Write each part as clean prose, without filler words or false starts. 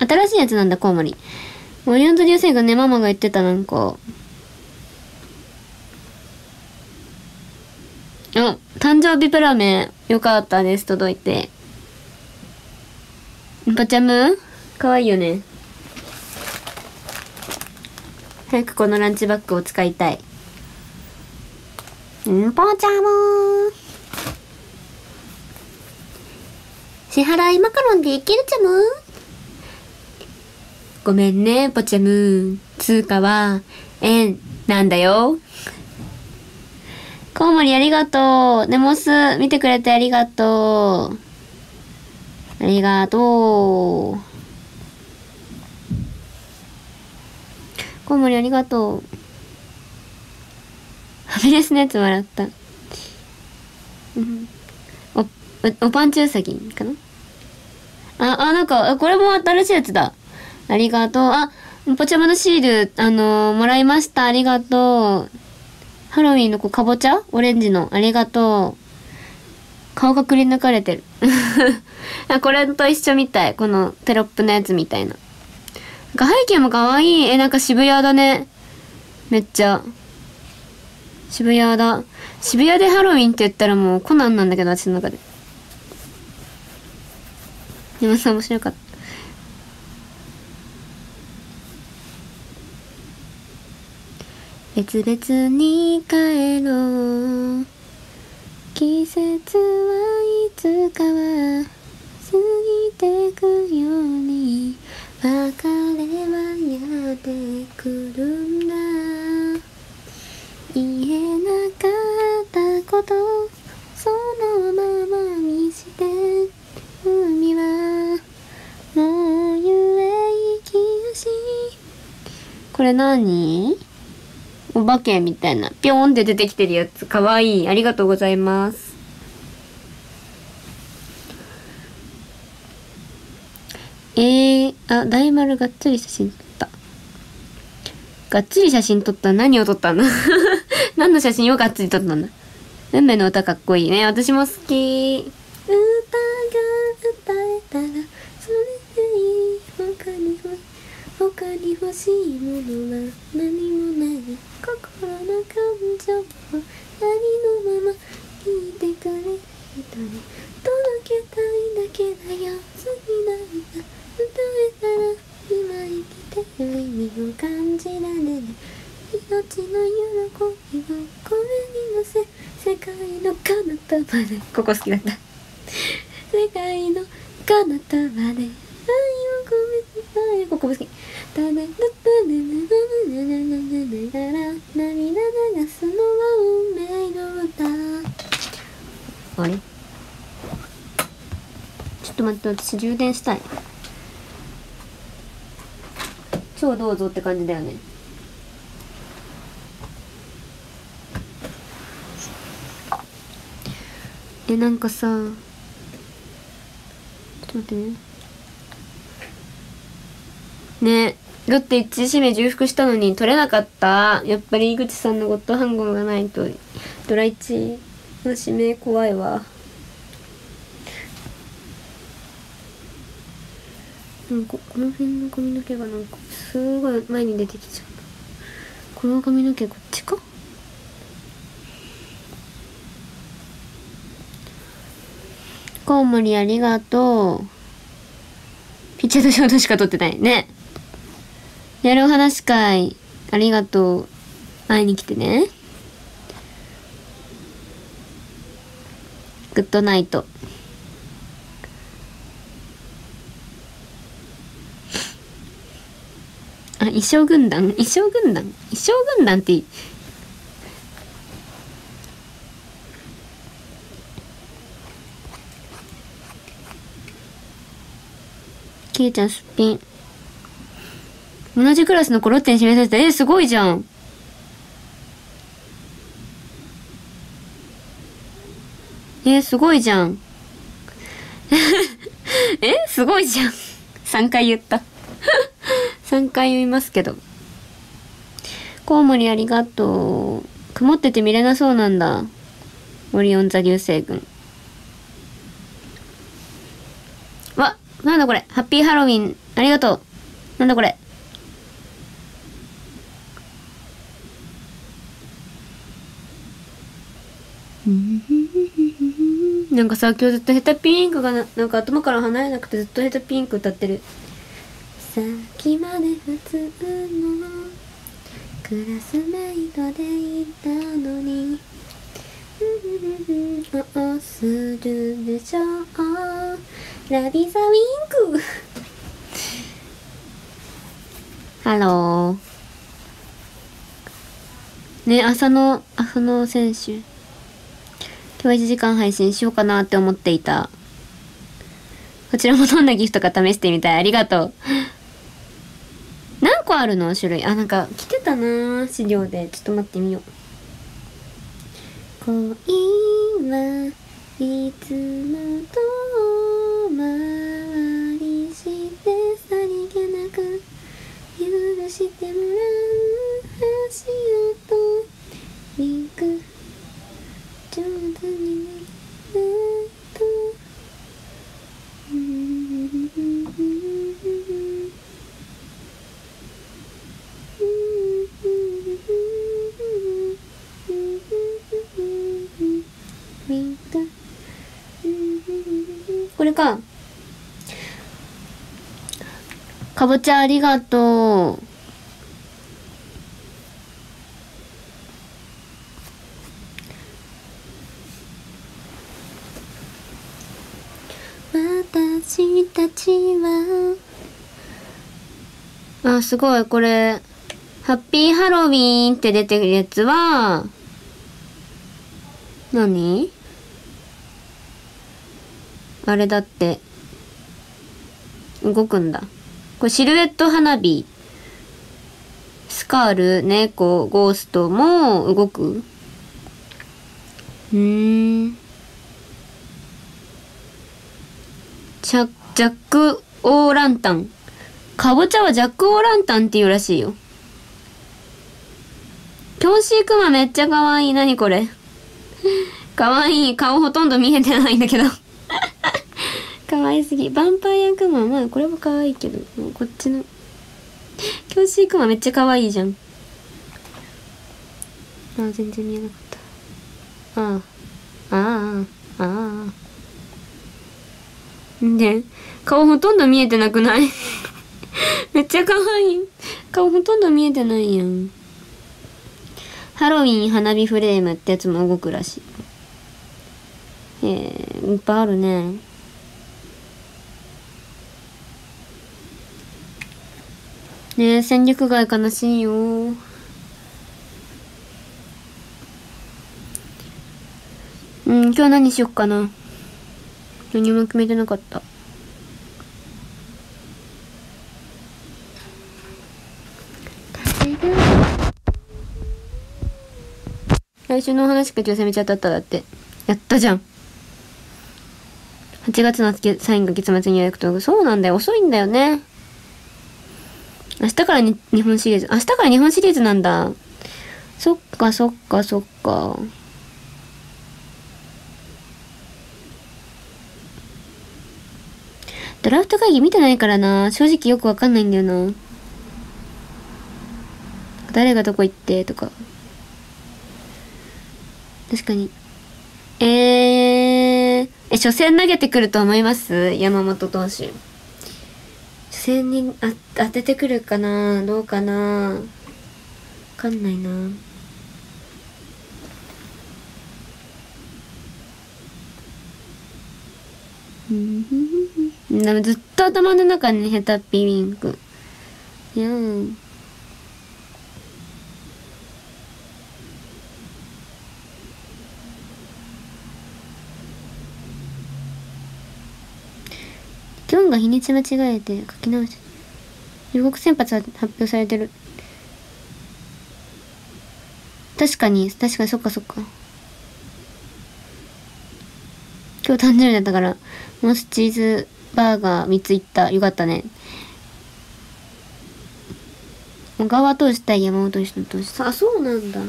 新しいやつなんだ、コウモリ。オリオン座流星群ね、ママが言ってた、なんか。あ、誕生日プラメ、よかったです、届いて。パチャムかわいいよね。早くこのランチバッグを使いたい。ポチャム支払いマカロンでいけるちゃむ。ごめんね、ポチャム。通貨は円なんだよ。コウモリありがとう。ネモス見てくれてありがとう。ありがとう。コウモリありがとう。ファミレスのやつ笑った。おパンチウサギかな。なんか、これも新しいやつだ。ありがとう。ポチャマのシール、もらいました。ありがとう。ハロウィンのかぼちゃオレンジの。ありがとう。顔がくり抜かれてる。これと一緒みたい。このテロップのやつみたいな。背景もかわいい。なんか渋谷だね。めっちゃ。渋谷だ。渋谷でハロウィンって言ったらもうコナンなんだけど、私の中で。山さん面白かった。別々に帰ろう。季節はいつかは過ぎてくように別れはやってくるんだ。言えなかったことそのままにして海はもうゆえきやし。これ何？お化けみたいなピョーンって出てきてるやつかわいい。ありがとうございます。大丸がっつり写真撮った。がっつり写真撮った。何を撮ったんだ何の写真をがっつり撮ったんだ。運命の歌かっこいいね。私も好き。歌が歌えたらそれでいい。他に欲しいものは何もない。心の感情をありのまま聞いてくれる人に届けたいだけだよ。好きなんだ歌えたら今生きてる意味を感じられる。命の喜びを声に乗せ世界の彼方まで。ここ好きだった。世界の彼方まで愛を込めて。ここも好き。ただ涙流すのは運命の歌。あれちょっと待って、私充電したい。超どうぞって感じだよね。なんかさ、ちょっと待ってね。ね、ロッテ1位指名重複したのに取れなかった。やっぱり井口さんのゴッドハンゴがないとドラ1の指名怖いわ。なんかこの辺の髪の毛がなんかすごい前に出てきちゃう。この髪の毛こっちか。コウモリありがとう。ピッチャーとショートしか撮ってないね。やるお話会ありがとう。会いに来てね。グッドナイト。衣装軍団っていい。ケイちゃんすっぴん。同じクラスの子ロッテに指名された。すごいじゃん。すごいじゃん。すごいじゃん。3回言った。3回言いますけど。コウモリありがとう。曇ってて見れなそうなんだ。オリオン座流星群。わ、なんだこれ。ハッピーハロウィンありがとう。なんだこれ。なんかさ、今日ずっとヘタピンクがなんか頭から離れなくてずっとヘタピンク歌ってる。さっきまで普通のクラスメイトでいたのにどうするでしょうラビザウィンクハローね、浅野選手今日は1時間配信しようかなって思っていた。こちらもどんなギフトか試してみたい。ありがとう。何個あるの種類。あ、なんか来てたな資料で。ちょっと待ってみよう。恋はいつも遠回りしてさりげなく許してもらう足音リンク上手にねとこれか。かぼちゃありがとう。私たちはあ、すごいこれハッピーハロウィーンって出てるやつは何あれだって動くんだ。これシルエット花火スカール猫ゴーストも動く。ジャックオーランタン。かぼちゃはジャックオーランタンっていうらしいよ。キョンシークマめっちゃかわいい。なにこれ。かわいい。顔ほとんど見えてないんだけど。かわいすぎ。ヴァンパイアクマ、まあこれもかわいいけど、もうこっちの。キョンシークマめっちゃかわいいじゃん。あ、全然見えなかった。んで、顔ほとんど見えてなくないめっちゃかわいい。顔ほとんど見えてないやん。ハロウィン花火フレームってやつも動くらしい。いっぱいあるね。ねえ、戦力外悲しいよ。今日何しよっかな。何も決めてなかった。来週の話が今日攻めちゃっただって。やったじゃん。8月の最後が月末に予約と。そうなんだよ。遅いんだよね。明日から日本シリーズ。明日から日本シリーズなんだ。そっかそっかそっか。ドラフト会議見てないからな。正直よくわかんないんだよな。誰がどこ行ってとか。確かに。初戦投げてくると思います？山本投手。初戦に当ててくるかな？どうかな？わかんないな。でもずっと頭の中にヘタッピーウィンク。いやん。キョンが日にち間違えて書き直し。予告先発発表されてる。確かにそっかそっか。今日誕生日だったから、モスチーズバーガー3ついった。よかったね。小川投手対山本投手の投手。あ、そうなんだ。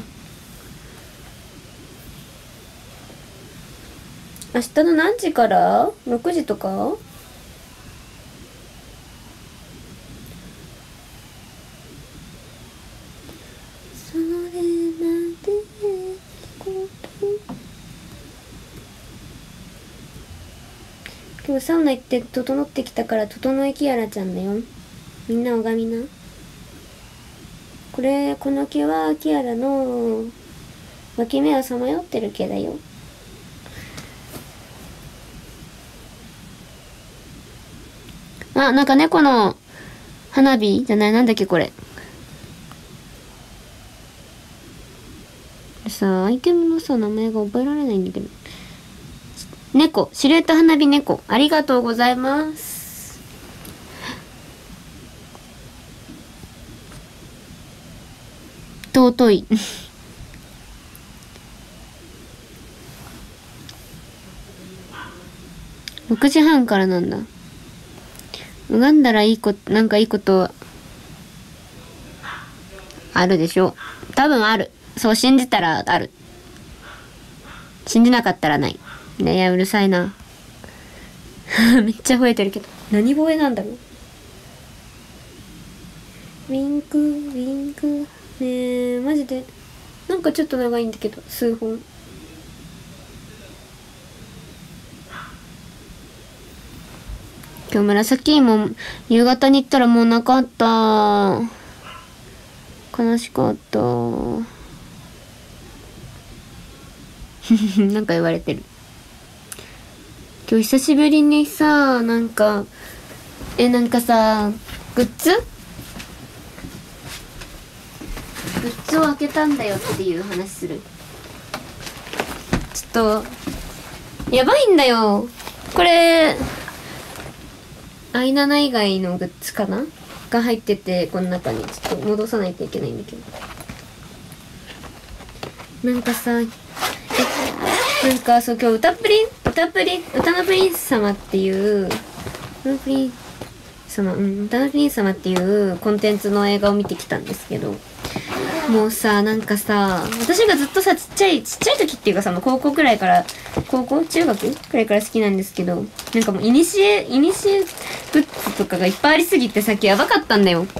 明日の何時から ?6 時とかもサウナ行って整ってきたから、整えキアラちゃんだよ。みんな拝みな。この毛はキアラの脇目をさまよってる毛だよ。あ、なんか猫の花火じゃない、なんだっけこれ。さ、アイテムのさ、名前が覚えられないんだけど。猫、シルエット花火猫。ありがとうございます。尊い。6時半からなんだ。拝んだらなんかいいことあるでしょ。多分ある。そう信じたらある。信じなかったらない。ね、いや、うるさいな。めっちゃ吠えてるけど。何吠えなんだろう。ウィンク、ウィンク。ねえ、マジで。なんかちょっと長いんだけど、数本。今日紫芋、夕方に行ったらもうなかった。悲しかった。なんか言われてる。今日久しぶりにさ、なんかさ、グッズを開けたんだよっていう話する。ちょっと、やばいんだよ。これ、アイナナ以外のグッズかなが入ってて、この中にちょっと戻さないといけないんだけど。なんかさ、なんかそう、今日歌のプリンス様っていう、歌のプリンス様っていうコンテンツの映画を見てきたんですけど、もうさ、なんかさ、私がずっとさ、ちっちゃい時っていうかさ、高校くらいから、中学くらいから好きなんですけど、なんかもうイニシエグッズとかがいっぱいありすぎてさっきやばかったんだよ。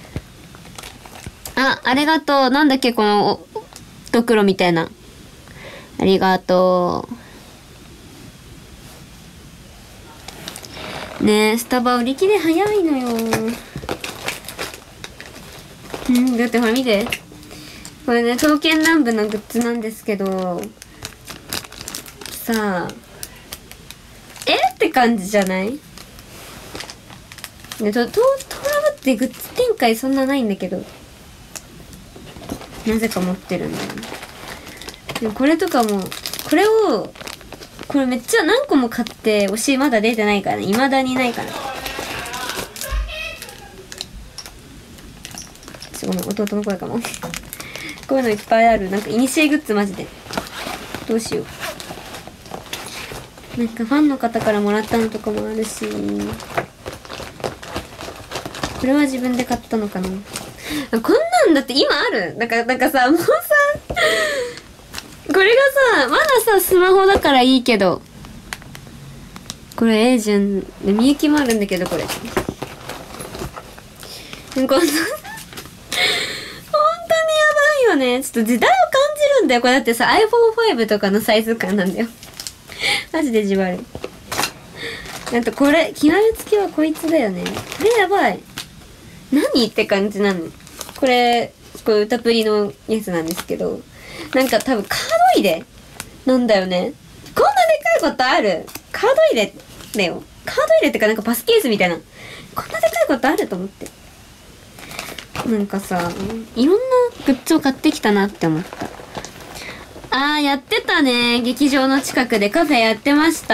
ありがとう。なんだっけ、この、ドクロみたいな。ありがとう。ねえ、スタバ売り切れ早いのよ。だってほら見て。これね、刀剣乱舞のグッズなんですけど、さあ、って感じじゃない？ね、トラブってグッズ展開そんなないんだけど、なぜか持ってるんだよね。でもこれとかも、これめっちゃ何個も買って、推しまだ出てないからね。未だにないから。ごめん、弟の声かも。こういうのいっぱいある。なんか、イニシエグッズマジで。どうしよう。なんか、ファンの方からもらったのとかもあるし。これは自分で買ったのかな。こんなんだって今ある。なんかさ、もうさ、これがさ、まださ、スマホだからいいけど。これ、エージュン、みゆきもあるんだけど、これ。こんな、本当にやばいよね。ちょっと時代を感じるんだよ。これだってさ、iPhone 5とかのサイズ感なんだよ。マジでじわる。なんとこれ、極めつきはこいつだよね。これやばい。何って感じなの。これ歌プリのやつなんですけど、なんか多分カード入れなんだよね。こんなでかいことある？カード入れだよ。カード入れってかなんかパスケースみたいな。こんなでかいことあると思って。なんかさ、いろんなグッズを買ってきたなって思った。やってたね。劇場の近くでカフェやってました。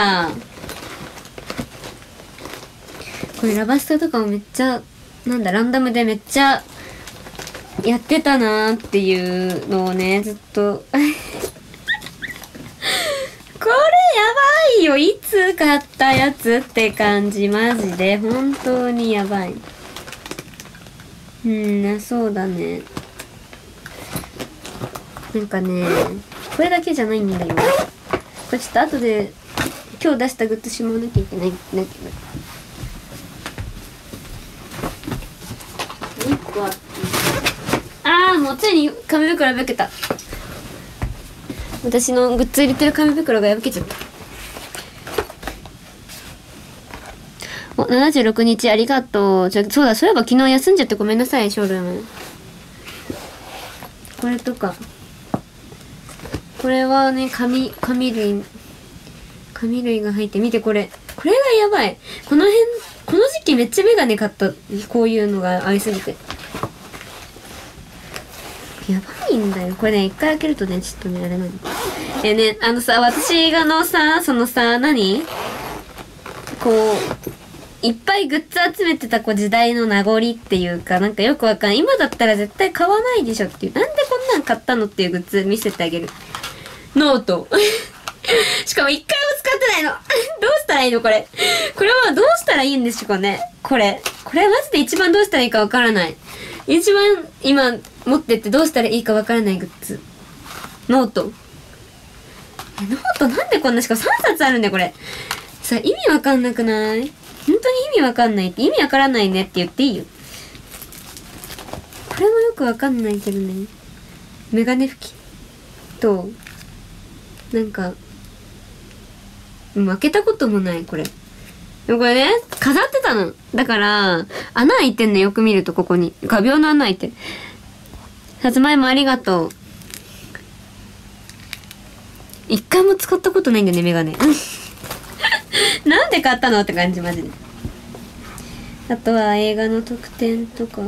これラバスタとかもめっちゃ、ランダムでめっちゃやってたなーっていうのをね、ずっと。これやばいよ。いつ買ったやつって感じ。マジで。本当にやばい。そうだね。なんかね、これだけじゃないんだよ。これちょっと後で、今日出したグッズしまわなきゃいけないんだけど。1個あって。もうついに紙袋破けた。私のグッズ入れてる紙袋が破けちゃった。 76日ありがとう。そうだ、そういえば昨日休んじゃってごめんなさい、ショールーム。これとか。これはね、紙類が入って、見てこれ。これがやばい。この時期めっちゃメガネ買った。こういうのが合いすぎて。やばいんだよ。これね、一回開けるとね、ちょっとね、あれなの。ね、私が何こう、いっぱいグッズ集めてた時代の名残っていうか、なんかよくわかんない。今だったら絶対買わないでしょっていう。なんでこんなん買ったのっていうグッズ見せてあげる。ノート。しかも一回も使ってないの。どうしたらいいのこれ。これはどうしたらいいんでしょうかね。これマジで一番どうしたらいいかわからない。一番今持ってってどうしたらいいかわからないグッズ。ノート。ノートなんでこんな、しかも3冊あるんだよこれ。さ、意味わかんなくない？本当に意味わかんないって、意味わからないねって言っていいよ。これもよくわかんないけどね。メガネ拭きと、なんか、開けたこともない、これ。でもこれね、飾ってたの。だから、穴開いてんね、よく見るとここに。画鋲の穴開いてる。さつまいもありがとう。一回も使ったことないんだよね、メガネ。なんで買ったのって感じ、マジで。あとは映画の特典とか、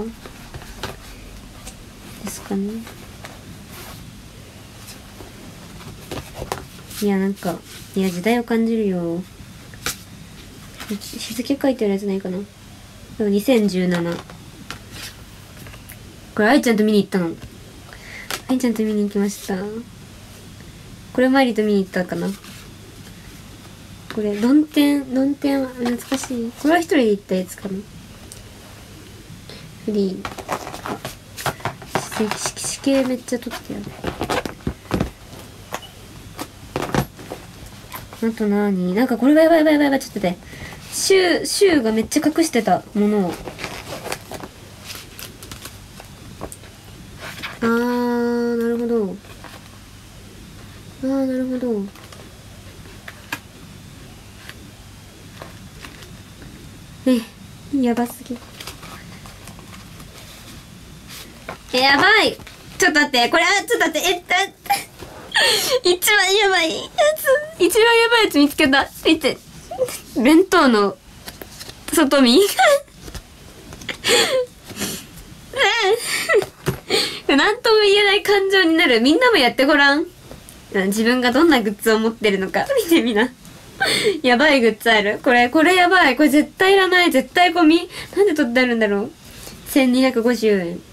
ですかね。いや、なんか、いや、時代を感じるよ。日付書いてあるやつないかな。でも2017。これ、愛ちゃんと見に行ったの。愛ちゃんと見に行きました。これ、マリと見に行ったかな。これ、論点は懐かしい。これは一人で行ったやつかな。フリー。色系めっちゃ撮ってやる。あとなんかこれはやばい、ちょっと待って。シューがめっちゃ隠してたものを。なるほど。なるほど。やばすぎ。やばい。ちょっと待って、これは、ちょっと待って、一番やばいやつ見つけた。見て。弁当の外見。なんとも言えない感情になる。みんなもやってごらん。自分がどんなグッズを持ってるのか見てみな。やばいグッズある？これやばい。これ絶対いらない。絶対ゴミ。なんで取ってあるんだろう。1250円。や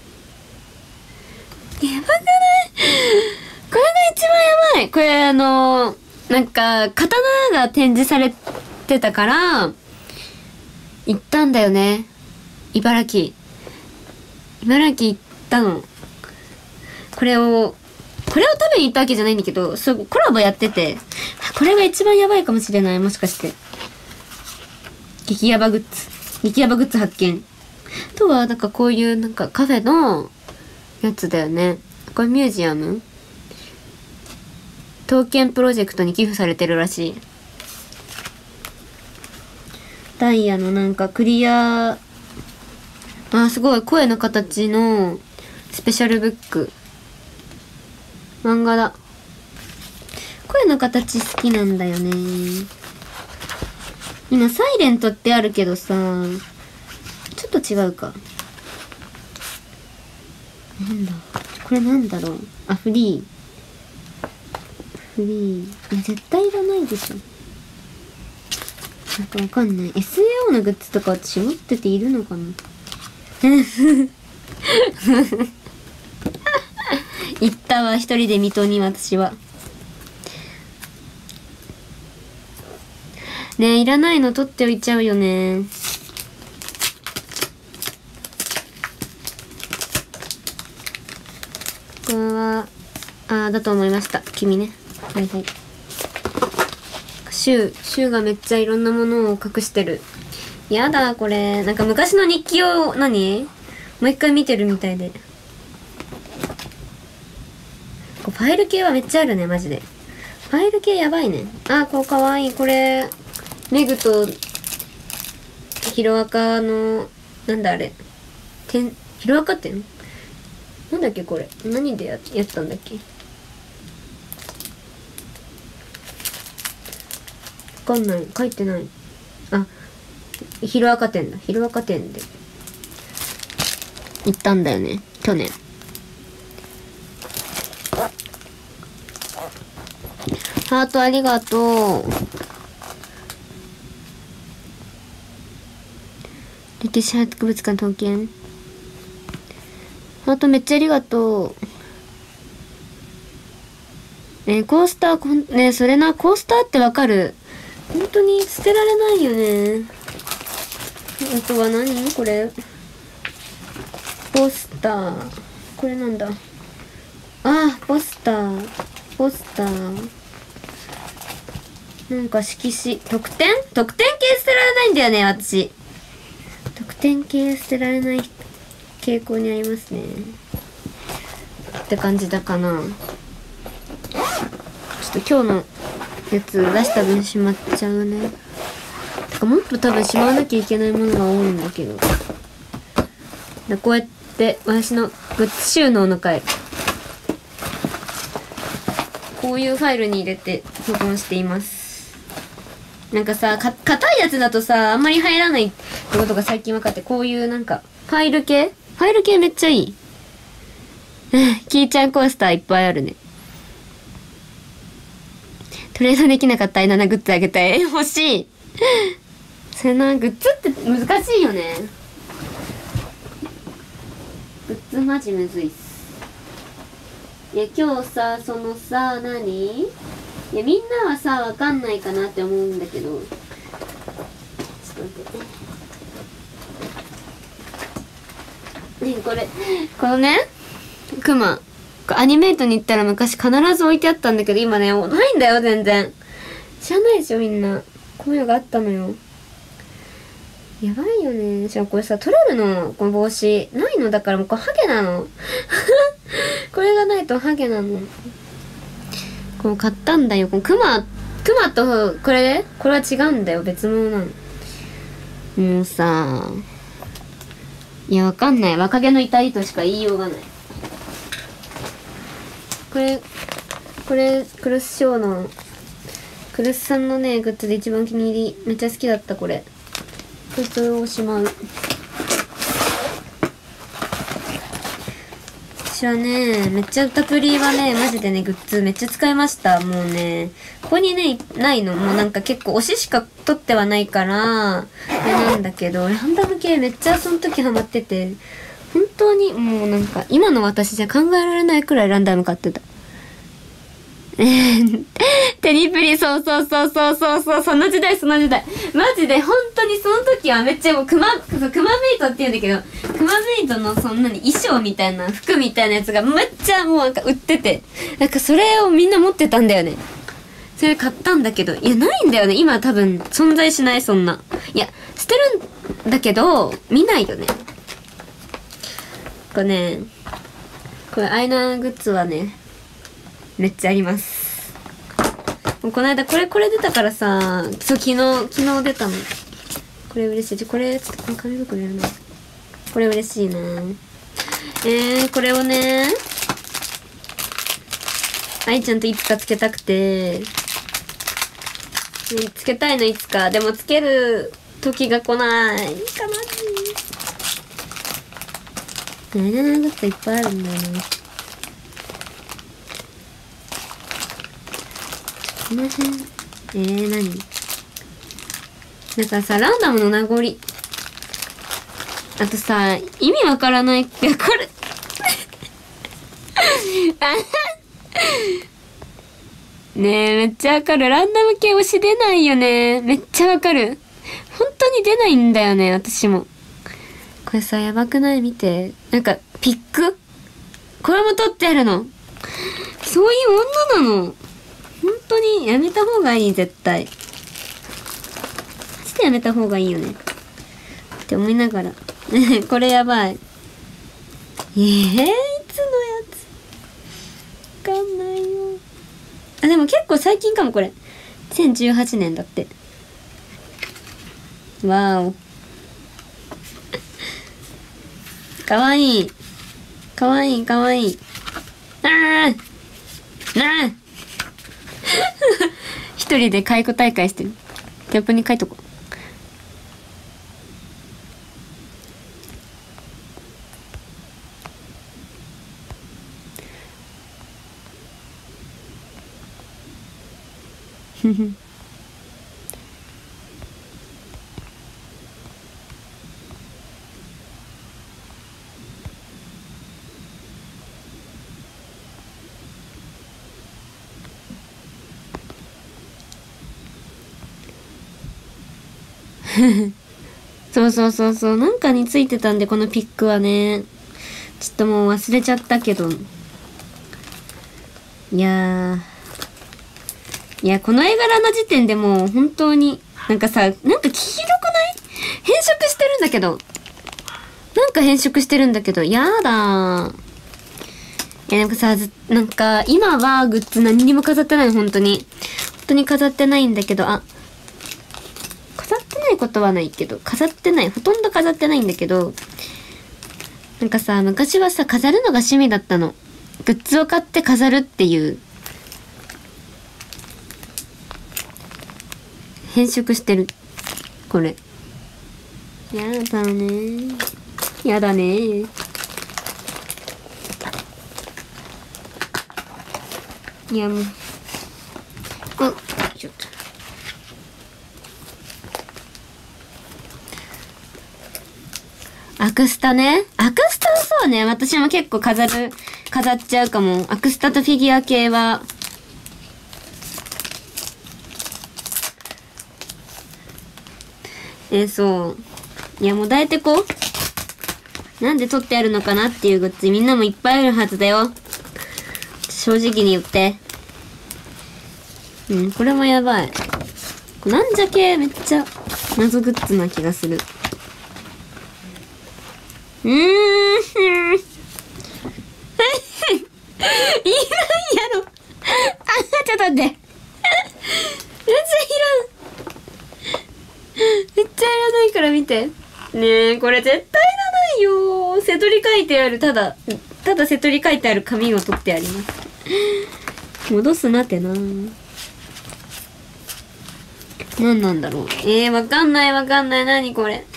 ばくない？これが一番やばい。これなんか、刀が展示されてたから、行ったんだよね。茨城行ったの。これを食べに行ったわけじゃないんだけど、コラボやってて、これが一番やばいかもしれない。もしかして。激ヤバグッズ発見。あとは、なんかこういうなんかカフェのやつだよね。これミュージアム？刀剣プロジェクトに寄付されてるらしい。ダイヤのなんかクリア、すごい声の形のスペシャルブック。漫画だ。声の形好きなんだよね。今サイレントってあるけどさ、ちょっと違うか。なんだこれなんだろう。フリー。いや、絶対いらないでしょ。なんかわかんない。SAO のグッズとか私持ってているのかな。行ったわ、一人で水戸に私は。ねえ、いらないの取っておいちゃうよね。これは、だと思いました。君ね。はいはい。シューがめっちゃいろんなものを隠してる。やだ、これ。なんか昔の日記を、もう一回見てるみたいで。ファイル系はめっちゃあるね、マジで。ファイル系やばいね。これかわいい。これ、メグとヒロアカの、なんだあれ。ヒロアカってなんだっけこれ。何でやったんだっけ。わかんない。書いてない。あ、ヒロアカ店だ。ヒロアカ店で。行ったんだよね。去年。ハートありがとう。歴史博物館刀剣。ハートめっちゃありがとう。コースター、ね、それな、コースターってわかる？本当に捨てられないよね。あとは何これ。ポスター。これなんだ。あ、ポスター。ポスター。なんか色紙。特典系捨てられないんだよね、私。特典系捨てられない傾向にありますね。って感じだかな。ちょっと今日のやつ出した分しまっちゃうね。てかもっと多分しまわなきゃいけないものが多いんだけど。でこうやって私のグッズ収納の回。こういうファイルに入れて保存しています。なんかさ、硬いやつだとさ、あんまり入らないってことが最近分かって、こういうなんか、ファイル系めっちゃいい。キーちゃんコースターいっぱいあるね。トレードできなかったら7グッズあげたい。欲しい。それな、グッズって難しいよね。グッズマジむずいっす。いや、今日さ、そのさ、何？いや、みんなはさ、わかんないかなって思うんだけど。ちょっと待って。ね、このね、クマ。アニメートに行ったら昔必ず置いてあったんだけど、今ね、ないんだよ、全然。知らないでしょ、みんな。こういうのがあったのよ。やばいよね。しかもこれさ、取れるのこの帽子。ないのだからもうこれハゲなの。これがないとハゲなの。こう買ったんだよ。このクマと、これは違うんだよ。別物なの。もうさ、いや、わかんない。若気の至りとしか言いようがない。これ、クルスショーの、クルスさんのね、グッズで一番お気に入り。めっちゃ好きだった、これ。これをしまう。私はね、めっちゃ歌プリはね、マジでね、グッズめっちゃ使いました。もうね、ここにね、ないの。もうなんか結構推ししか取ってはないから、あれなんだけど、ランダム系めっちゃその時ハマってて、本当にもうなんか、今の私じゃ考えられないくらいランダム買ってた。テニプリ、そう、その時代。マジで、本当にその時はめっちゃもうクマメイトって言うんだけど、クマメイトのそんなに衣装みたいな、服みたいなやつがめっちゃもうなんか売ってて、なんかそれをみんな持ってたんだよね。それ買ったんだけど、いや、ないんだよね。今多分存在しない、そんな。いや、捨てるんだけど、見ないよね。これアイナグッズはね、めっちゃあります。もうこの間これ出たからさ、そう、昨日出たの。これ嬉しい。これ、ちょっと紙袋やるな。これ嬉しいな。これをね、愛ちゃんといつかつけたくて、つけたいのいつか。でもつける時が来ない。悲しい。グッズいっぱいあるんだよな。すいません。何だからさ、ランダムの名残。あとさ、意味わからないってわかる。ねえ、めっちゃわかる。ランダム系推し出ないよね。めっちゃわかる。本当に出ないんだよね、私も。これさ、やばくない？見て。なんか、ピック？これも取ってあるの。そういう女なの。本当にやめた方がいい、絶対。マジでやめた方がいいよね。って思いながら。これやばい。いつのやつ。わかんないよ。あ、でも結構最近かも、これ。2018年だって。わーお。 かわいい。かわいい、かわいい。一人で解雇大会してる。キャップに書いとこう。そうそうそうそう。なんかについてたんで、このピックはね。ちょっともう忘れちゃったけど。いや、この絵柄の時点でもう本当に、なんかさ、なんか黄色くない？変色してるんだけど。なんか変色してるんだけど、やだー。なんかさ、なんか今はグッズ何にも飾ってない、本当に。本当に飾ってないんだけど、飾ってないことはないけど、ほとんど飾ってないんだけど、なんかさ、昔はさ、飾るのが趣味だったの。グッズを買って飾るっていう。変色してる。これ。やだね。やだね。いやもう。ちょっと。アクスタね。アクスタはそうね。私も結構飾っちゃうかも。アクスタとフィギュア系は。そう。いや、もう抱いてこう。なんで撮ってあるのかなっていうグッズみんなもいっぱいあるはずだよ。正直に言って。これもやばい。なんじゃ系めっちゃ謎グッズな気がする。いないやろ。ちょっと待って。めっちゃいらん。めっちゃいらないから見て。ねえ、これ絶対いらないよ。瀬戸り書いてある、ただ瀬戸り書いてある紙を取ってあります。戻すなってな。何なんだろう。わかんない。何これ。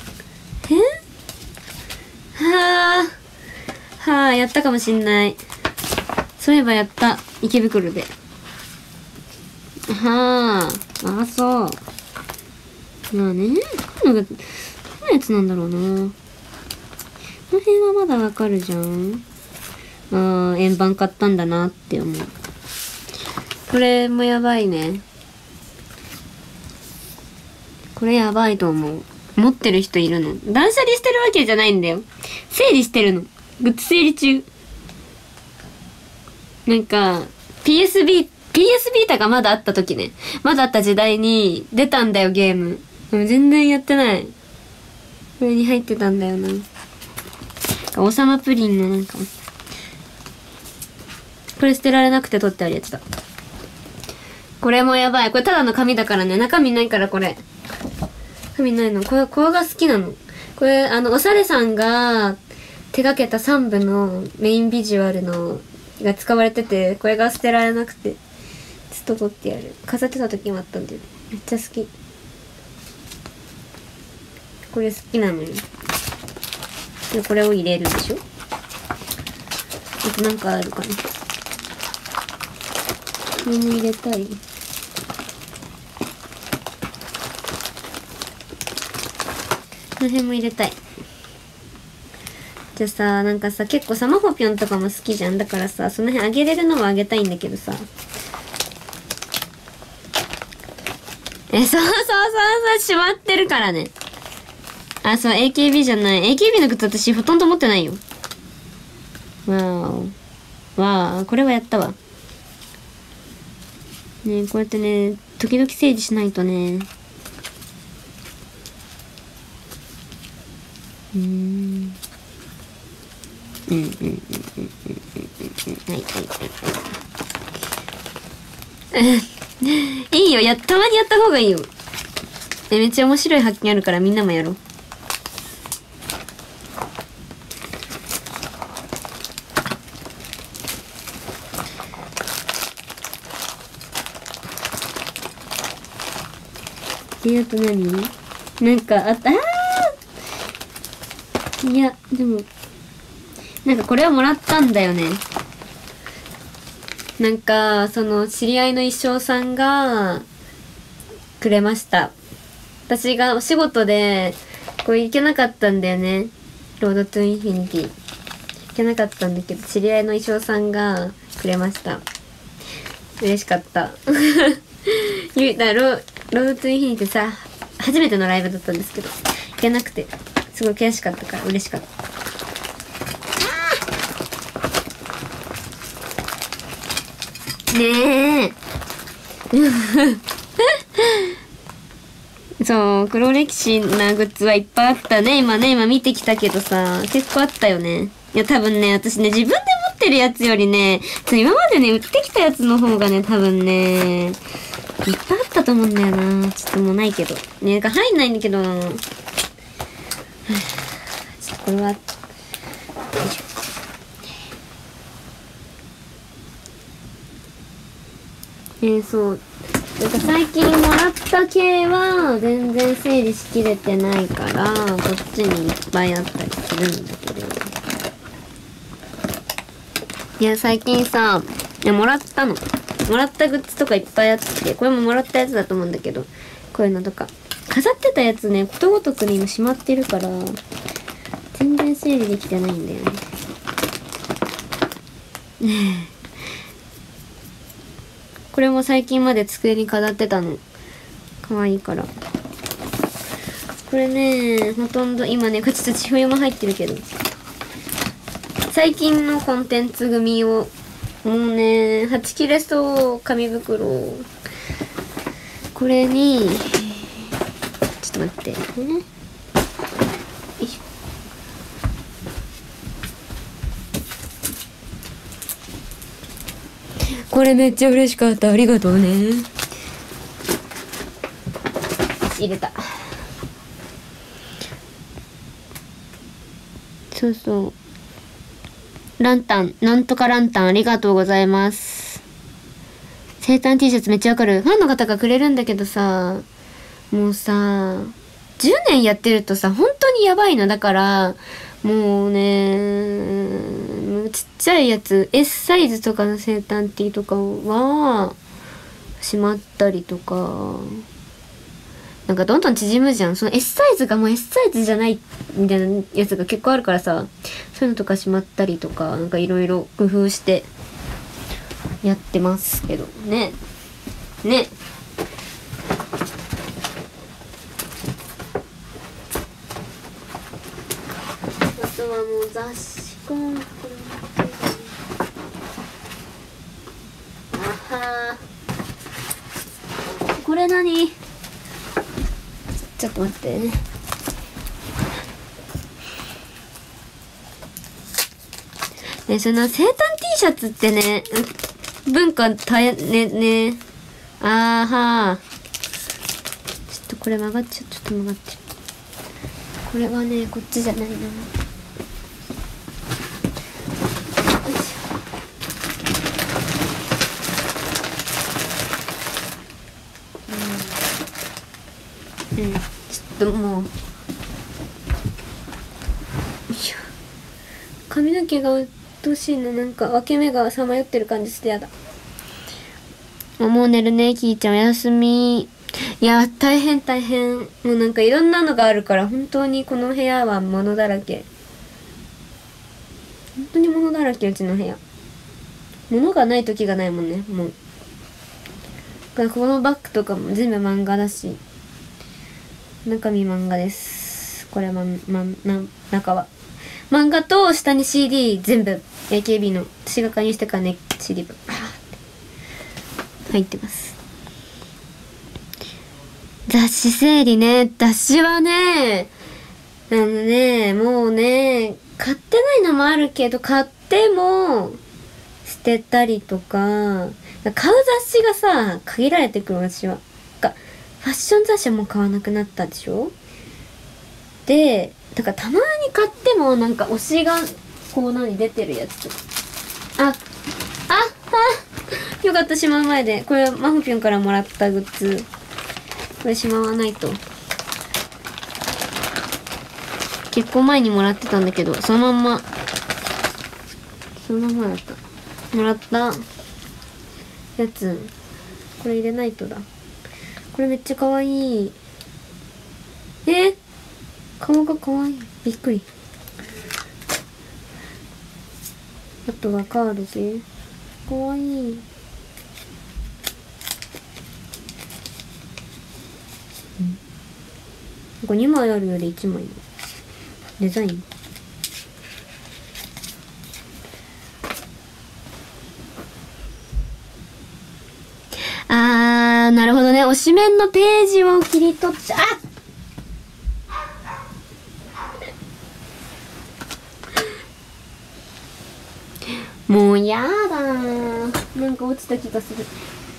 やったかもしんない。そういえばやった。池袋で。そう。まあね。このやつなんだろうな。この辺はまだわかるじゃん。円盤買ったんだなって思う。これもやばいね。これやばいと思う。持ってる人いるの。断捨離してるわけじゃないんだよ。整理してるの。グッズ整理中。なんか、PS ビータがまだあった時ね。まだあった時代に出たんだよ、ゲーム。でも全然やってない。これに入ってたんだよな。おさまプリンのなんか。これ捨てられなくて取ってあるやつだ。これもやばい。これただの紙だからね。中身ないからこれ。中身ないの。これが好きなの。これ、おしゃれさんが手掛けた3部のメインビジュアルのが使われてて、これが捨てられなくて、ずっと取ってやる。飾ってた時もあったんだよ。めっちゃ好き。これ好きなのよ。で、これを入れるでしょ。あとなんかあるかな。これも入れたい。この辺も入れたい。じゃあさ、なんかさ、結構さ、マホピョンとかも好きじゃん。だからさ、その辺あげれるのもあげたいんだけどさ。そう、しまってるからね。そう、AKB じゃない。AKB のグッズ私ほとんど持ってないよ。これはやったわ。ね、こうやってね、時々整理しないとね。いいよ、たまにやった方がいいよ。めっちゃ面白い発見あるからみんなもやろう。 あと何なんかあった。いや、でも、なんかこれはもらったんだよね。なんか、その、知り合いの一生さんが、くれました。私がお仕事で、これ行けなかったんだよね。ロードトゥインフィニティ。行けなかったんだけど、知り合いの一生さんがくれました。嬉しかった。ロードトゥインフィニティさ、初めてのライブだったんですけど、行けなくて、すごい悔しかったから嬉しかった。ねえ。そう、黒歴史なグッズはいっぱいあったね。今見てきたけどさ、結構あったよね。いや、多分ね、私ね、自分で持ってるやつよりね、今までね、売ってきたやつの方がね、多分ね、いっぱいあったと思うんだよな。ちょっともうないけど。ね、なんか入んないんだけど、ちょっとこれは、よいしょ。そう。なんか最近もらった系は全然整理しきれてないから、こっちにいっぱいあったりするんだけど。いや、最近さ、いや、もらったの。もらったグッズとかいっぱいあって、これももらったやつだと思うんだけど、こういうのとか。飾ってたやつね、ことごとくに今しまってるから、全然整理できてないんだよね。これも最近まで机に飾ってたの。かわいいから。これね、ほとんど、今ね、これちょっと千冬も入ってるけど。最近のコンテンツ組を、もうね、はち切れそう、紙袋。これに、ちょっと待って。よいしょ。これめっちゃ嬉しかった。ありがとうね。入れた。そうそう。ランタン、なんとかランタンありがとうございます。生誕 T シャツめっちゃわかる。ファンの方がくれるんだけどさ、もうさ、10年やってるとさ、本当にやばいの。だから、もうね、ちっちゃいやつ、S サイズとかの生誕 T とかは、しまったりとか、なんかどんどん縮むじゃん。その S サイズがもう S サイズじゃないみたいなやつが結構あるからさ、そういうのとかしまったりとか、なんかいろいろ工夫してやってますけどね。ね。あとはもう雑誌か。あはー。これ何？ちょっと待ってね。ね、その生誕 T シャツってね、文化ね、あーはー。ちょっとこれ曲がっちゃう。ちょっと曲がっちゃう。これはね、こっちじゃないな。よいしょ。ちょっともう。よいしょ。髪の毛がうっとうしいな。なんか分け目がさまよってる感じしてやだ。もう寝るね、きーちゃんおやすみ。いや、大変。もうなんかいろんなのがあるから、本当にこの部屋は物だらけ。本当に物だらけ、うちの部屋。物がない時がないもんね、もう。だからこのバッグとかも全部漫画だし。中身漫画です。これは中は。漫画と下に CD 全部 AKB の私が加入してからね CD がバーって入ってます。雑誌整理ね。雑誌はね、もうね、買ってないのもあるけど、買っても捨てたりとか、買う雑誌がさ、限られてくる私は。ファッション雑誌はもう買わなくなったでしょ。で、だからたまに買ってもなんか推しがこう出てるやつとか。よかった、しまう前で。これはマホピョンからもらったグッズ。 これしまわないと。結構前にもらってたんだけど、そのまんまだった。もらったやつ。これ入れないとだ。これめっちゃかわいい。顔がかわいい。びっくり。あとはカード系。かわいい。ここ2枚あるより1枚のデザイン。なるほどね。推しメンのページを切り取っちゃ、もうやだー。なんか落ちた気がする。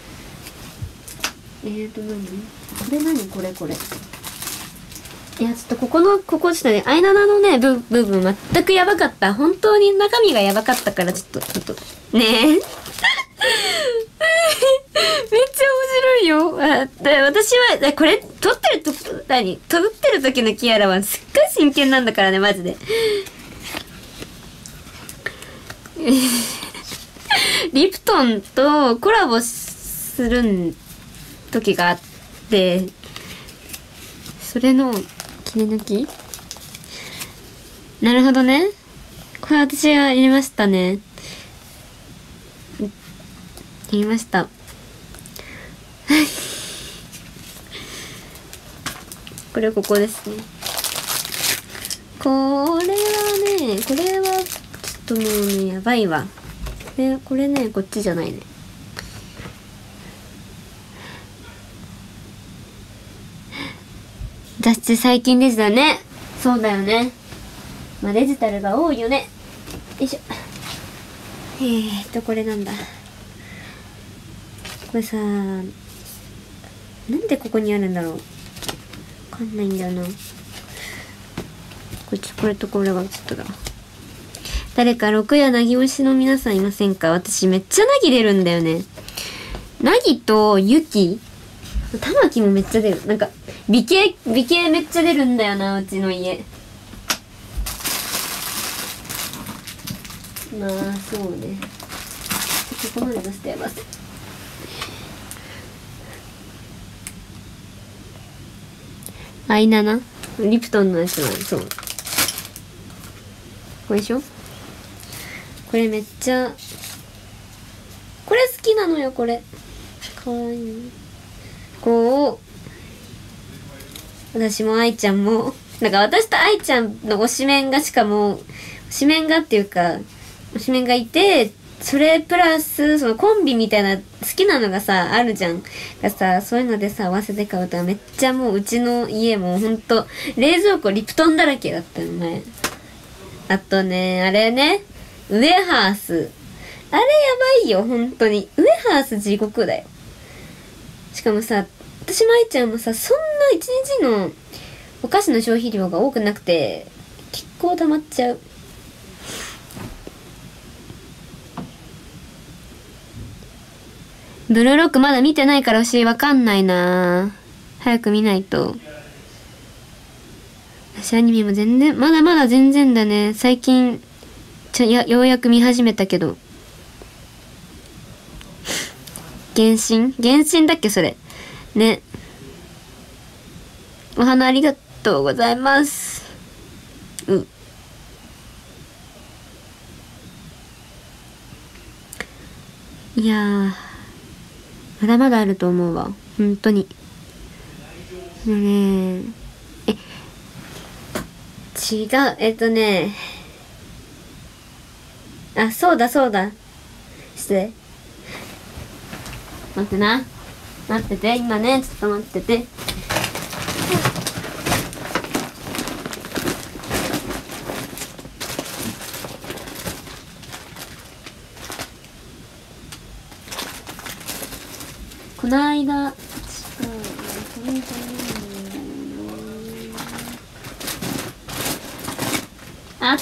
何これ。いや、ちょっとここちょっとね、アイナナのね、部分全くやばかった。本当に中身がやばかったから、ちょっと、ねえ。めっちゃ面白いよ。私は、これ、撮ってる時のキアラはすっごい真剣なんだからね、マジで。リプトンとコラボする時があって、それの切り抜き？なるほどね。これ私は入れましたね。入れました。これここですね。これはちょっともうね、やばいわ。これね、こっちじゃないね。雑誌最近デジタルね。そうだよね。まあデジタルが多いよね。よいしょ。これなんだ。これさ、なんでここにあるんだろう。わかんないんだよな。これとこれがちょっとだ。誰か6やなぎ推しの皆さんいませんか？私めっちゃなぎ出るんだよね。なぎとゆき、たまきもめっちゃ出る。なんか美形めっちゃ出るんだよな、うちの家。まあそうね。ここまで出してやばせ。アイナナリプトンのやつはそう。これでしょ？これめっちゃ、これ好きなのよ、これ。かわいい。こう、私も愛ちゃんも、なんか私と愛ちゃんの推しメンがしかも、推しメンがっていうか、推しメンがいて、それプラス、そのコンビみたいな好きなのがさ、あるじゃん。がさ、そういうのでさ、合わせて買うとめっちゃもううちの家もほんと、冷蔵庫リプトンだらけだったの、前。あとね、あれね、ウエハース。あれやばいよ、ほんとに。ウエハース地獄だよ。しかもさ、私も愛ちゃんもさ、そんな一日のお菓子の消費量が多くなくて、結構溜まっちゃう。ブルーロックまだ見てないから私わかんないな。早く見ないと。私アニメも全然、まだ全然だね。最近、ようやく見始めたけど。原神だっけそれ。ね。お花ありがとうございます。いやー、まだまだあると思うわ。本当に。違う。あ、そうだ。失礼。待ってて、今ね、ちょっと待ってて。この間、あった。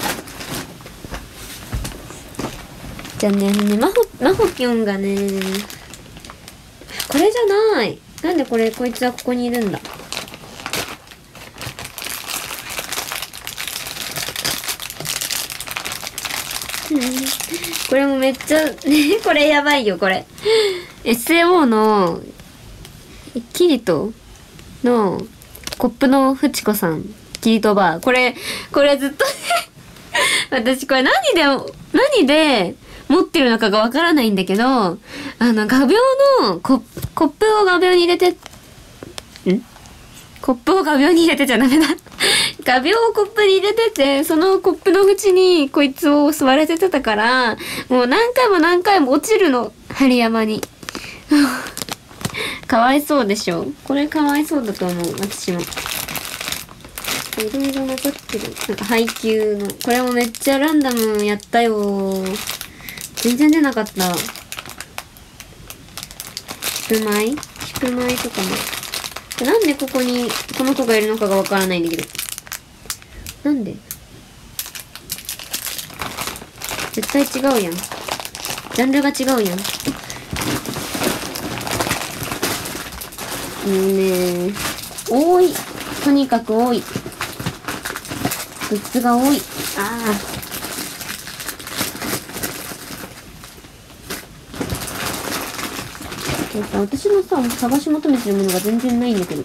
じゃあね、マホピョンがね、これじゃない。 なんでこいつはここにいるんだ。これもめっちゃ、これやばいよ、これ。SAO の、キリトの、コップのフチコさん、キリトバー。これずっとね、私これ何で持ってるのかがわからないんだけど、画鋲のコップを画鋲に入れて、コップを画鋲に入れてちゃダメだ。画鋲をコップに入れてて、そのコップの縁にこいつを座らせてたから、もう何回も落ちるの。針山に。かわいそうでしょ。これかわいそうだと思う、私も。いろいろ残ってる。なんか配給の。これもめっちゃランダムやったよ。全然出なかった。シュプマイとかも。なんでここにこの子がいるのかがわからないんだけど。なんで絶対違うやん。ジャンルが違うやん。ねえ。多い。とにかく多い。グッズが多い。私のさ、探し求めてるものが全然ないんだけど。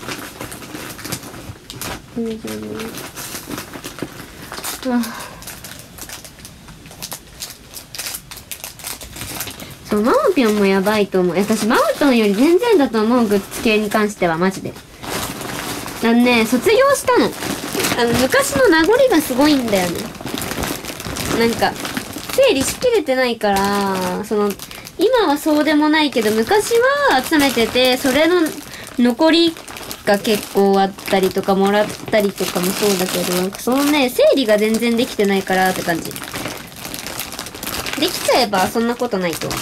そう、マオピョンもやばいと思う。私、マオトンより全然だと思う、グッズ系に関しては、マジで。卒業したの。昔の名残がすごいんだよね。なんか、整理しきれてないから、今はそうでもないけど、昔は集めてて、それの残りが結構あったりとか、もらったりとかもそうだけど、整理が全然できてないからって感じ。できちゃえばそんなことないと思う。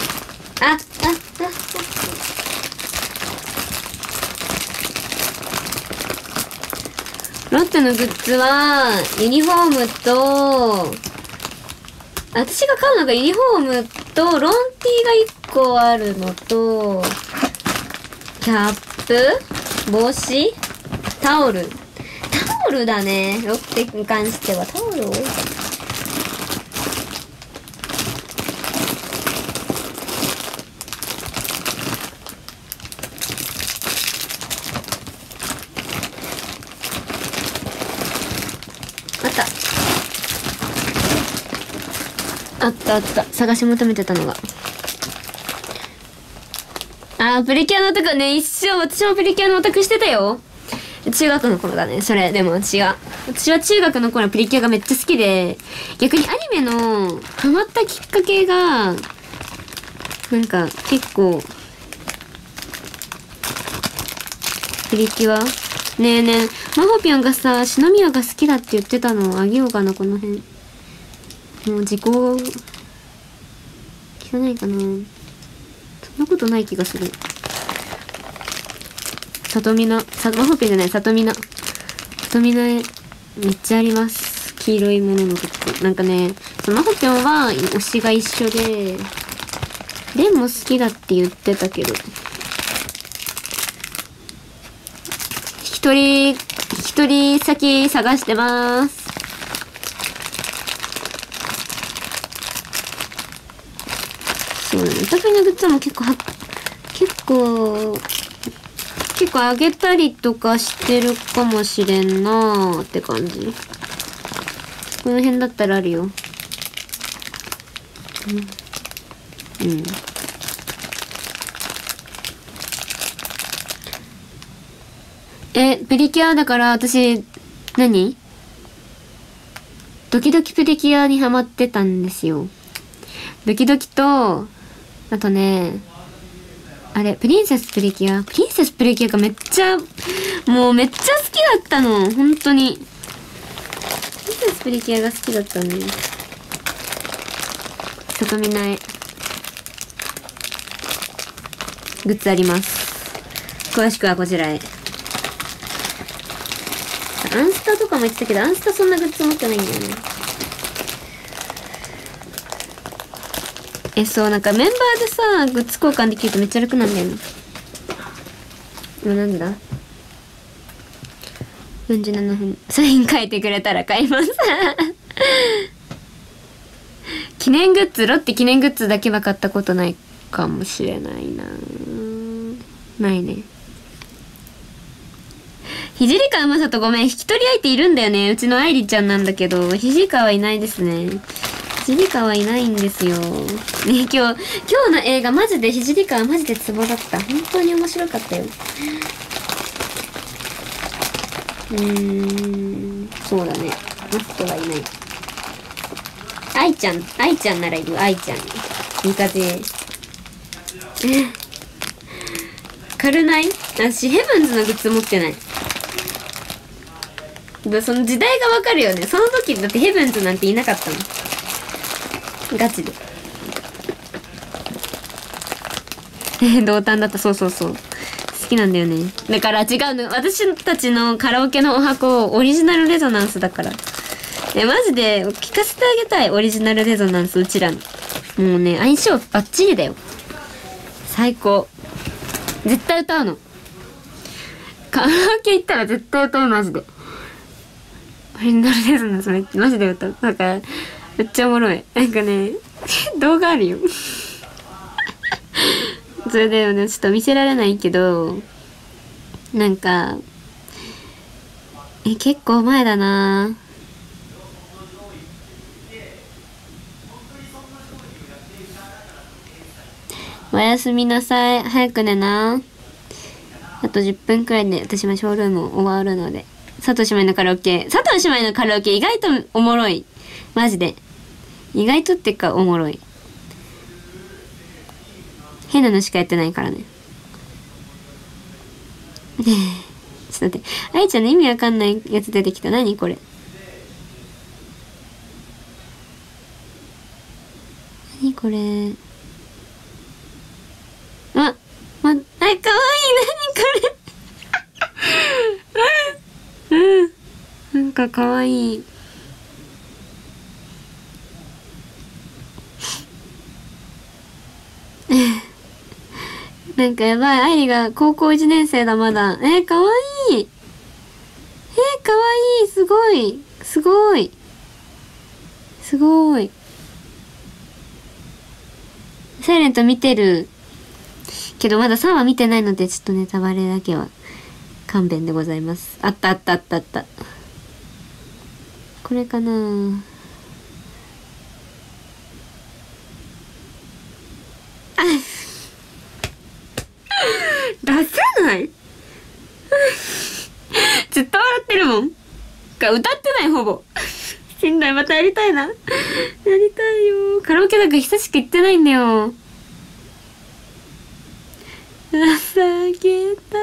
ロッテのグッズは、ユニフォームと、私が買うのがユニフォームと、ロンティーが1個あるのと、キャップ、帽子、タオル。タオルだね。ロッテに関してはタオル多いかな。あった。探し求めてたのが。プリキュアのオタクね、一生、私もプリキュアのオタクしてたよ。中学の頃だね、それ。でも私は中学の頃はプリキュアがめっちゃ好きで、逆にアニメのハマったきっかけが、なんか結構、プリキュアねえ、マホピョンがさ、篠宮が好きだって言ってたのあげようかな、この辺。もう時効、汚いかな。そんなことない気がする。マホピョンじゃない、里見菜めっちゃあります。黄色いもののグッズ。なんかね、マホピョンは推しが一緒で、レンも好きだって言ってたけど、一人先探してまーす。そうね、オタクのグッズも結構あげたりとかしてるかもしれんなーって感じ。この辺だったらあるよ。プリキュアだから私、ドキドキプリキュアにハマってたんですよ。ドキドキと、あとね、プリンセスプリキュアがめっちゃ好きだったの。本当に。プリンセスプリキュアが好きだったね。里見苗。グッズあります。詳しくはこちらへ。アンスタとかも言ってたけど、アンスタそんなグッズ持ってないんだよね。そう、なんかメンバーでさ、グッズ交換できるとめっちゃ楽なんだよね。 今なんだ47分。サイン書いてくれたら買います記念グッズ、ロッテ記念グッズだけは買ったことないかもしれないな。ないね。ひじりかわまさとごめん、引き取り相手いるんだよね。うちの愛梨ちゃんなんだけど、ひじりかはいないですね。ひじりかはいないんですよ。ね、今日の映画マジで、ひじりかはマジでツボだった。本当に面白かったよ。そうだね。マストはいない。愛ちゃんならいる。愛ちゃん。三風。カルナイ？私、ヘブンズのグッズ持ってない。その時代がわかるよね。その時だってヘブンズなんていなかったの。ガチで。同担だった。そう。好きなんだよね。だから違うの。私たちのカラオケのお箱、オリジナルレゾナンスだから。マジで、聞かせてあげたい。オリジナルレゾナンス、うちらの。もうね、相性バッチリだよ。最高。絶対歌うの。カラオケ行ったら絶対歌う、マジで。オリジナルレゾナンスマジで歌う。だから、めっちゃおもろい。なんかね、動画あるよ。それでね、ちょっと見せられないけど、なんか、結構前だな。おやすみなさい。早く寝な。あと10分くらいで私もショールーム終わるので。佐藤姉妹のカラオケ。佐藤姉妹のカラオケ意外とおもろい。マジで。意外とってかおもろい。変なのしかやってないからね。ちょっと待って。愛ちゃんの意味わかんないやつ出てきた。何これ。何これ。かわいい。何これ。なんかかわいい。なんかやばい。愛梨が高校1年生だ、まだ。かわいい。かわいい。すごい。サイレント見てる。けどまだ3話見てないので、ちょっとネタバレだけは勘弁でございます。あった。これかな出せないずっと笑ってるもん。歌ってない、ほぼ。信頼またやりたいな。やりたいよ。カラオケなんか久しく行ってないんだよ。捧げた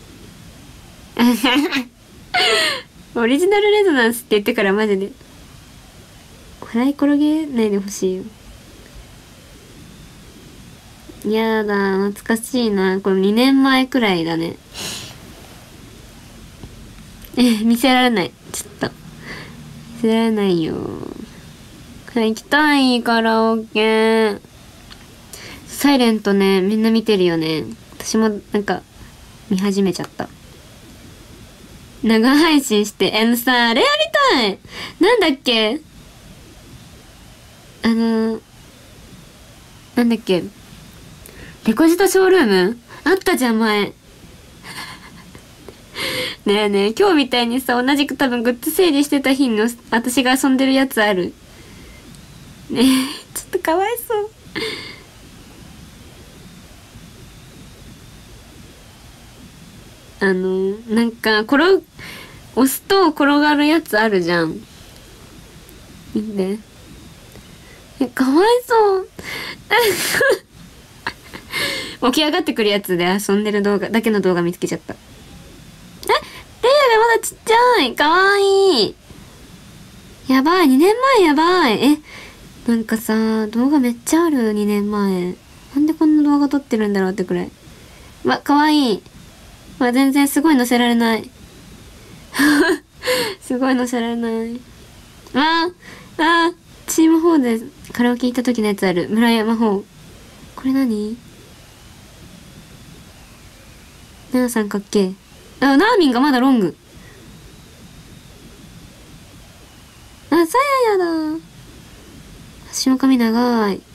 い。オリジナルレゾナンスって言ってからマジで。笑い転げないでほしいよ。やだ、懐かしいな。これ2年前くらいだね。見せられない。ちょっと。見せられないよ。行きたい、カラオケ。サイレントね、みんな見てるよね。私もなんか、見始めちゃった。生配信して、さ、あれやりたい。なんだっけなんだっけデコジトショールームあったじゃん、前。ねえ、今日みたいにさ、同じく多分グッズ整理してた日の、私が遊んでるやつある。ねえ、ちょっとかわいそう。なんか、押すと転がるやつあるじゃん。見て。かわいそう。起き上がってくるやつで遊んでる動画、だけの動画見つけちゃった。レイヤがまだちっちゃい。かわいい。やばい、2年前やばい。なんかさ、動画めっちゃある、2年前。なんでこんな動画撮ってるんだろうってくらい。かわいい。全然すごい載せられない。すごい載せられない。チーム4でカラオケ行った時のやつある。村山4。これ何ななさんかっけえ。あ、ナーミンがまだロング。あ、さややだ。私の髪長い。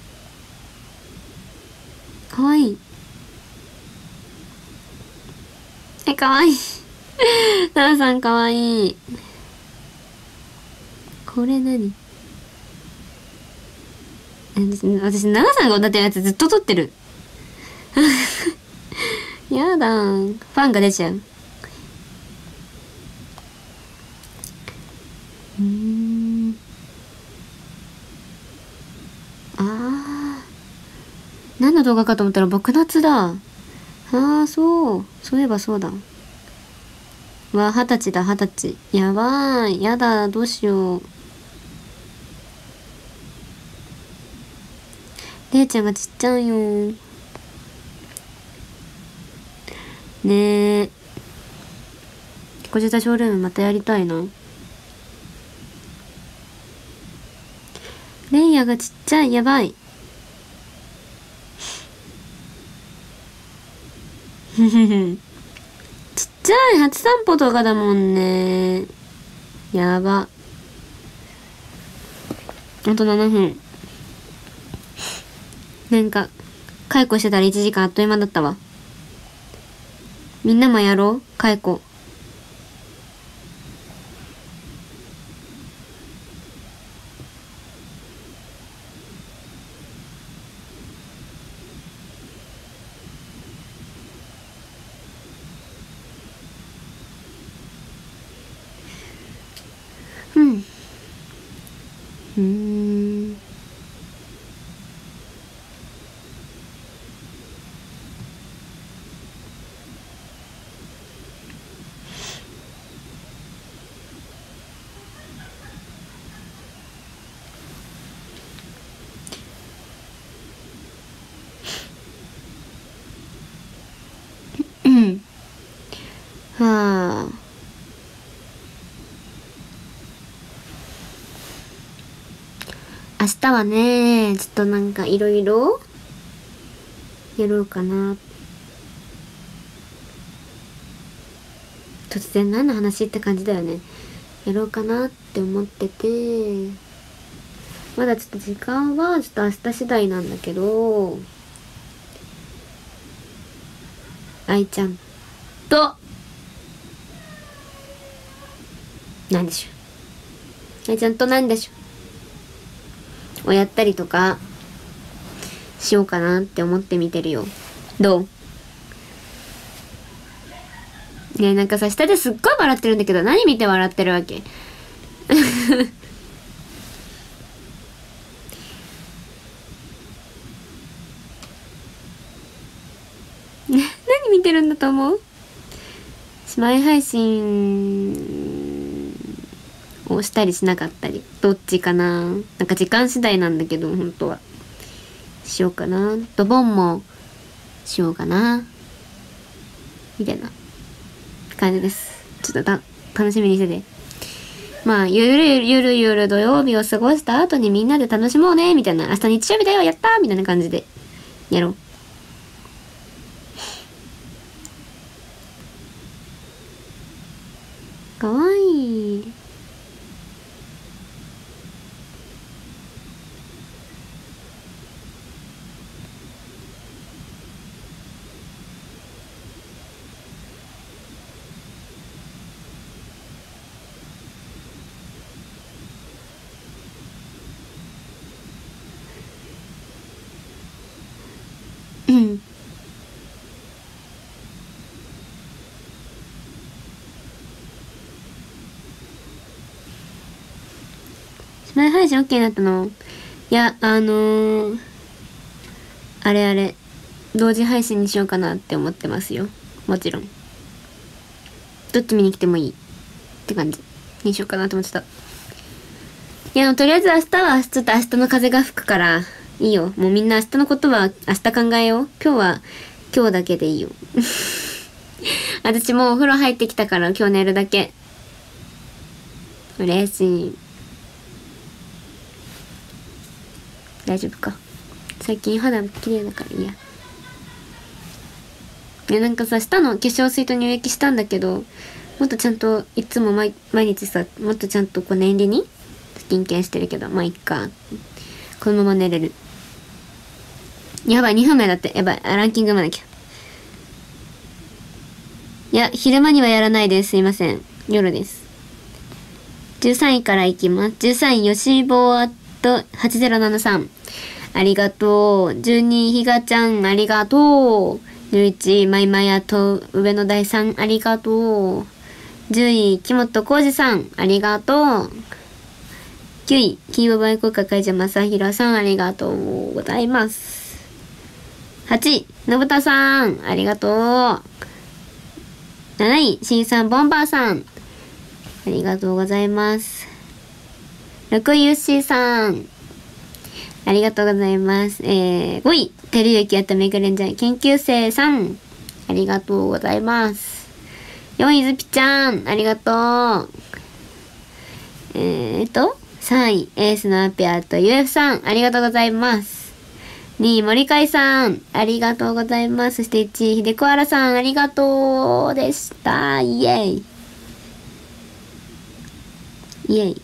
かわいい。え、かわいい。ななさんかわいい。これ何？私、ななさんが歌ってるやつずっと撮ってる。やだー。ファンが出ちゃう。あー。何の動画かと思ったら僕夏だ。あー、そう。そういえばそうだ。わ、20歳だ、20歳。やばーい。やだ、どうしよう。れいちゃんがちっちゃいよー。ねえ。こじたショールームまたやりたいな。レイヤがちっちゃい。やばい。ちっちゃい。初散歩とかだもんね。やば。あと7分。なんか、解雇してたら1時間あっという間だったわ。みんなもやろう解雇。うん。うん。はあ。明日はね、ちょっとなんかいろいろやろうかな。突然何の話って感じだよね。やろうかなって思ってて、まだちょっと時間はちょっと明日次第なんだけど、愛ちゃんと、なんでしょう。愛ちゃんとなんでしょう。をやったりとか、しようかなって思ってみてるよ。どう？ねえ、なんかさ、下ですっごい笑ってるんだけど、何見て笑ってるわけ？何見てるんだと思う？姉妹配信をしたりしなかったり。どっちかな？なんか時間次第なんだけど、本当は。しようかな。ドボンもしようかな。みたいな感じです。ちょっと楽しみにしてて。まあ、ゆる土曜日を過ごした後にみんなで楽しもうね、みたいな。明日日曜日だよ、やったーみたいな感じで。やろう。かわいい。うん。姉妹配信 OK になったの？いや、あれ、同時配信にしようかなって思ってますよ。もちろん。どっち見に来てもいいって感じにしようかなと思ってた。いや、とりあえず明日は、ちょっと明日の風が吹くから、いいよ。もうみんな明日のことは明日考えよう。今日は、今日だけでいいよ。私もうお風呂入ってきたから今日寝るだけ。嬉しい。大丈夫か。最近肌綺麗だからいいや。 ね、なんかさ、舌の化粧水と乳液したんだけど、もっとちゃんと、いつも毎日さ、もっとちゃんとこう念入りにスキンケアしてるけど、まあいっか。このまま寝れる。やばい、2分前だって。やばい、ランキング読まなきゃ。いや、昼間にはやらないです。すいません。夜です。13位からいきます。13位、よしぼーっと8073。ありがとう。12位、ひがちゃん、ありがとう。11位、まいまやと、上野大さん、ありがとう。10位、木本浩二さん、ありがとう。9位、キーボバイコカ会社まさひろさん、ありがとうございます。8位、のぶたさん、ありがとう。7位、しんさんボンバーさん、ありがとうございます。6位、ゆっしーさん、ありがとうございます。5位、てるゆきやっためぐれんじゃん研究生さん、ありがとうございます。4位、ずぴちゃん、ありがとう。3位、エースのアピアと UF さん、ありがとうございます。2位、森海さん、ありがとうございます。そして1位、ひでこあらさん、ありがとうでした。イエイ。イエイ。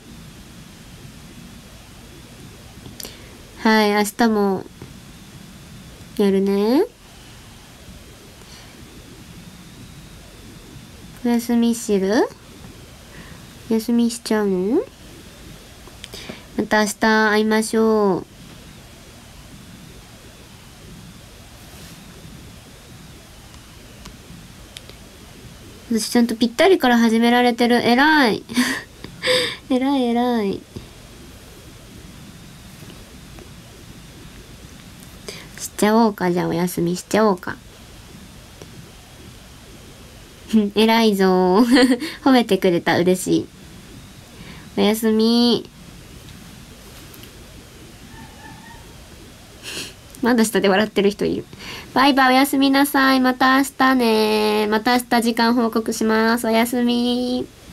はい、明日も、やるね。お休みする？お休みしちゃうの？また明日会いましょう。私ちゃんとぴったりから始められてる。偉い。偉い偉い。しちゃおうか。じゃあお休みしちゃおうか。偉いぞー。褒めてくれた。嬉しい。おやすみ。まだ下で笑ってる人いる。バイバイ、おやすみなさい。また明日ね。また明日時間報告します。おやすみ。